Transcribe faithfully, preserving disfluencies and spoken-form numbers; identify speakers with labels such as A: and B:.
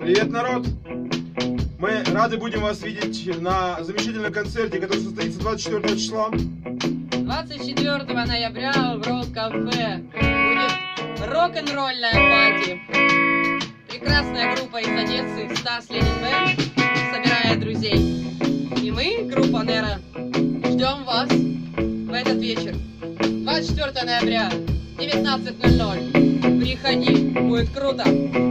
A: Привет, народ! Мы рады будем вас видеть на замечательном концерте, который состоится двадцать четвёртого числа.
B: двадцать четвёртого ноября в Рок-кафе будет рок-н-ролльная пати. Прекрасная группа из Одессы Стас Ленин Бэнд собирает друзей. И мы, группа Нера, ждем вас в этот вечер. двадцать четвёртого ноября, девятнадцать ноль ноль. Приходи, будет круто!